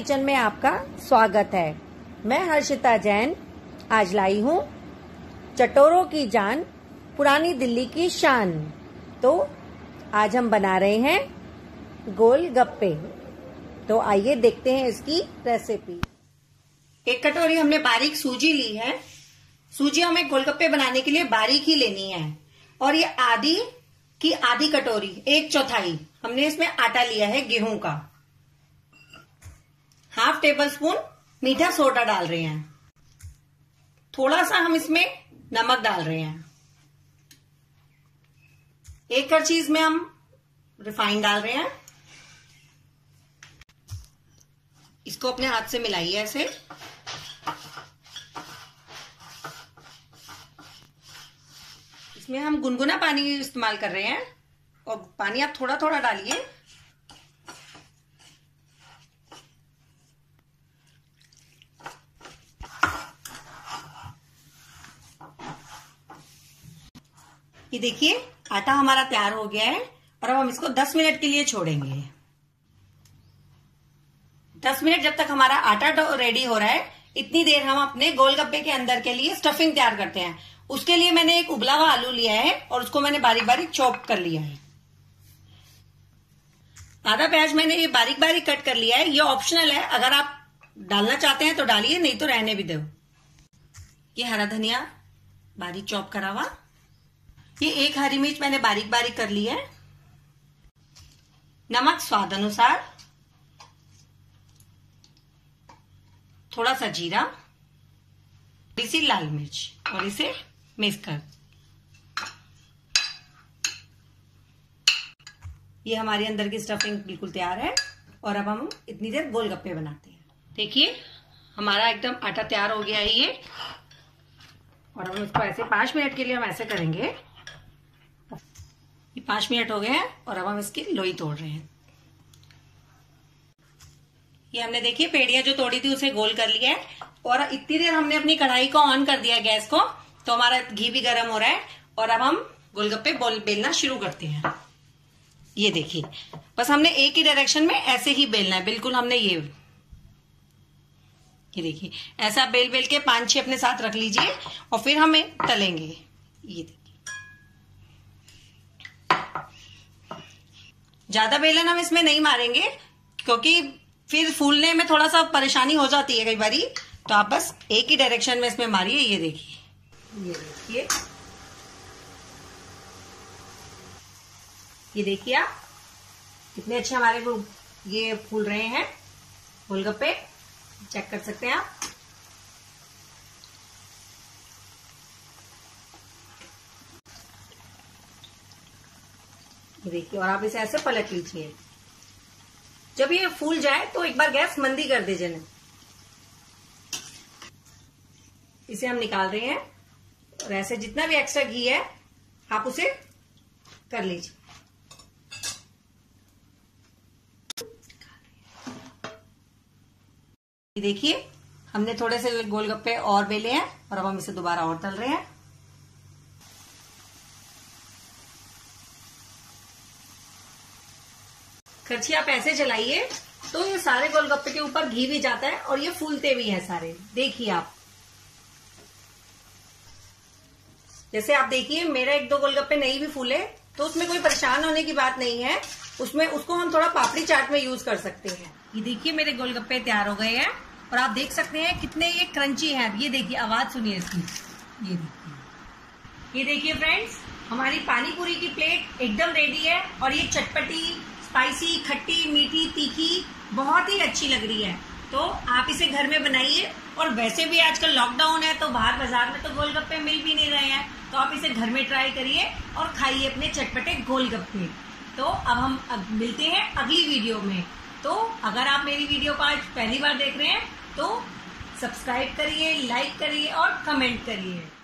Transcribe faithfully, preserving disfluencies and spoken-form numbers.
Kitchen में आपका स्वागत है। मैं हर्षिता जैन आज लाई हूँ चटोरों की जान पुरानी दिल्ली की शान। तो आज हम बना रहे हैं गोल गप्पे। तो आइए देखते हैं इसकी रेसिपी। एक कटोरी हमने बारीक सूजी ली है। सूजी हमें गोलगप्पे बनाने के लिए बारीक ही लेनी है। और ये आधी की आधी कटोरी एक चौथाई हमने इसमें आटा लिया है गेहूं का। हाफ टेबल स्पून मीठा सोडा डाल रहे हैं। थोड़ा सा हम इसमें नमक डाल रहे हैं। एक करछी इसमें हम रिफाइंड डाल रहे हैं। इसको अपने हाथ से मिलाइए ऐसे। इसमें हम गुनगुना पानी इस्तेमाल कर रहे हैं और पानी आप थोड़ा थोड़ा डालिए। ये देखिए आटा हमारा तैयार हो गया है और अब हम इसको दस मिनट के लिए छोड़ेंगे। दस मिनट जब तक हमारा आटा रेडी हो रहा है इतनी देर हम अपने गोलगप्पे के अंदर के लिए स्टफिंग तैयार करते हैं। उसके लिए मैंने एक उबला हुआ आलू लिया है और उसको मैंने बारीक बारीक चॉप कर लिया है। आधा प्याज मैंने ये बारीक बारीक कट कर लिया है। ये ऑप्शनल है, अगर आप डालना चाहते हैं तो डालिए, नहीं तो रहने भी दो। ये हरा धनिया बारीक चॉप करा हुआ। ये एक हरी मिर्च मैंने बारीक बारीक कर ली है। नमक स्वाद अनुसार, थोड़ा सा जीरा, इसी लाल मिर्च और इसे मिक्स कर। ये हमारी अंदर की स्टफिंग बिल्कुल तैयार है और अब हम इतनी देर गोलगप्पे बनाते हैं। देखिए हमारा एकदम आटा तैयार हो गया है ये। और हम इसको ऐसे पांच मिनट के लिए हम ऐसे करेंगे। ये पांच मिनट हो गए हैं और अब हम इसकी लोई तोड़ रहे हैं। ये हमने देखिए पेड़ियां जो तोड़ी थी उसे गोल कर लिया है और इतनी देर हमने अपनी कढ़ाई को ऑन कर दिया गैस को, तो हमारा घी भी गर्म हो रहा है और अब हम गोलगप्पे बेलना शुरू करते हैं। ये देखिए बस हमने एक ही डायरेक्शन में ऐसे ही बेलना है, बिल्कुल हमने ये ये देखिए ऐसा बेल बेल के पांच छह अपने साथ रख लीजिए और फिर हमें तलेंगे। ये देखिए ज्यादा बेलन हम इसमें नहीं मारेंगे क्योंकि फिर फूलने में थोड़ा सा परेशानी हो जाती है कई बारी, तो आप बस एक ही डायरेक्शन में इसमें मारिए। ये देखिए ये देखिए ये देखिए आप कितने अच्छे हमारे को ये फूल रहे हैं गोलगप्पे, चेक कर सकते हैं आप। ये देखिए और आप इसे ऐसे पलट लीजिए। जब ये फूल जाए तो एक बार गैस मंदी कर दीजिए। इसे हम निकाल रहे हैं और ऐसे जितना भी एक्स्ट्रा घी है आप उसे कर लीजिए। देखिए हमने थोड़े से गोलगप्पे और बेले हैं और अब हम इसे दोबारा और तल रहे हैं। करछी आप ऐसे चलाइए तो ये सारे गोलगप्पे के ऊपर घी भी जाता है और ये फूलते भी हैं सारे। देखिए आप जैसे आप देखिए मेरा एक दो गोलगप्पे नहीं भी फूले तो उसमें कोई परेशान होने की बात नहीं है। उसमें उसको हम थोड़ा पापड़ी चाट में यूज कर सकते हैं। ये देखिए मेरे गोलगप्पे तैयार हो गए हैं और आप देख सकते हैं कितने ये क्रंची हैं। ये देखिए आवाज सुनिए इसकी। ये देखिए ये देखिए फ्रेंड्स हमारी पानी पूरी की प्लेट एकदम रेडी है और ये चटपटी स्पाइसी खट्टी मीठी तीखी बहुत ही अच्छी लग रही है। तो आप इसे घर में बनाइए और वैसे भी आजकल लॉकडाउन है तो बाहर बाजार में तो गोलगप्पे मिल भी नहीं रहे हैं, तो आप इसे घर में ट्राई करिए और खाइए अपने चटपटे गोलगप्पे। तो अब हम अब मिलते हैं अगली वीडियो में। तो अगर आप मेरी वीडियो को आज पहली बार देख रहे हैं तो सब्सक्राइब करिए, लाइक करिए और कमेंट करिए।